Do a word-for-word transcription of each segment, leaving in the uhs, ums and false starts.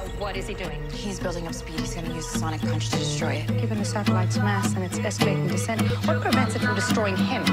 what is he doing? He's building up speed. He's going to use the sonic punch to destroy it. Given the satellite's mass and its escalating descent, what prevents it from destroying him?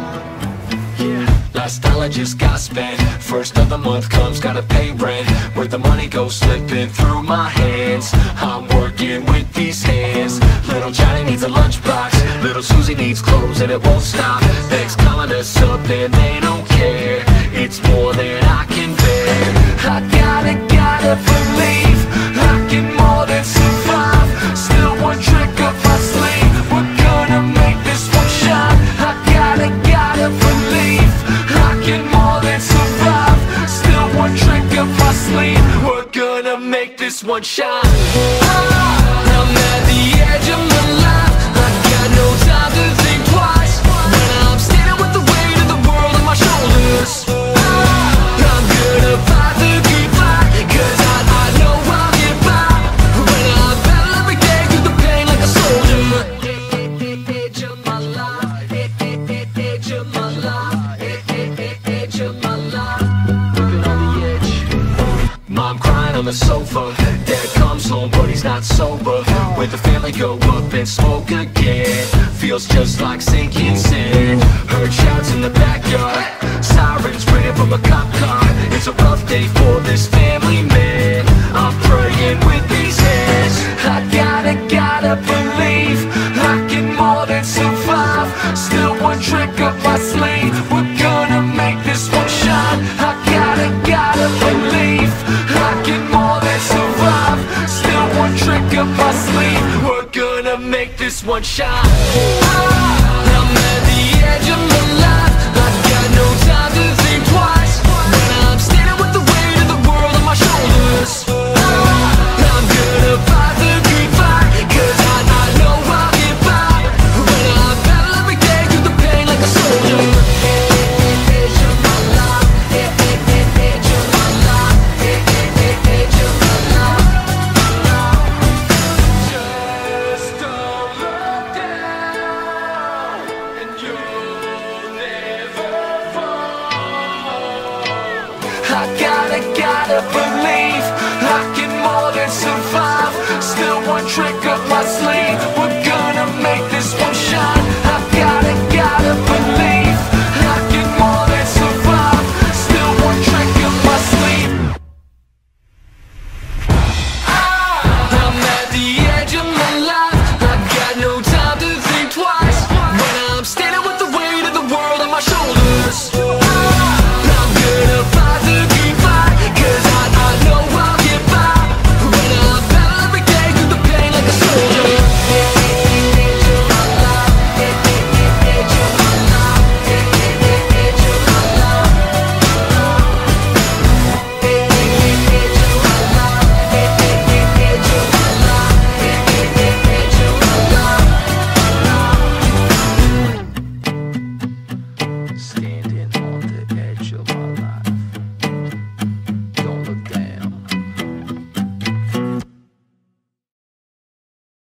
Last dollar just got spent. First of the month comes, gotta pay rent. Where the money goes slipping through my hands. I'm working with these hands. Little Johnny needs a lunchbox. Little Susie needs clothes and it won't stop. Thanks calling us up and they don't care. It's more than I can bear. I gotta, gotta believe I can more than survive. Still one trick up my sleeve. We're gonna make this one shine. I gotta, gotta believe I can more than survive. Still one trick up my sleeve. We're gonna make this one shine. I'm at the edge of my life. I got no time to think twice. When I'm standing with the weight of the world on my shoulders, I'm gonna fight the good fight, cause I, I know I'll get by. When I battle every day through the pain like a soldier. Edge of my life, edge of my life, edge of my life. Living on the edge. Mom crying on the sofa. Dad comes home but he's not sober. With the family go up and smoke again. Feels just like sinking sand. Heard shouts in the backyard. Sirens ringing from a cop car. It's a rough day for this family, man. I'm praying with these hands. I gotta, gotta believe I can more than survive. Still one trick up my sleeve. We're gonna make this one shine. I gotta, gotta believe I can more than survive. Still one trick up my sleeve. We're gonna make this one shine. I'm at the edge of my